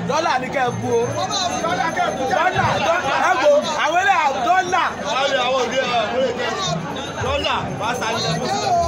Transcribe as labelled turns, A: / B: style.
A: dọ́là ní kẹ́ ẹ bu o. dọ́là ẹ wo àwọn eléyà dọ́là.
B: àwọn òde dọ́là wàá sáré lọ.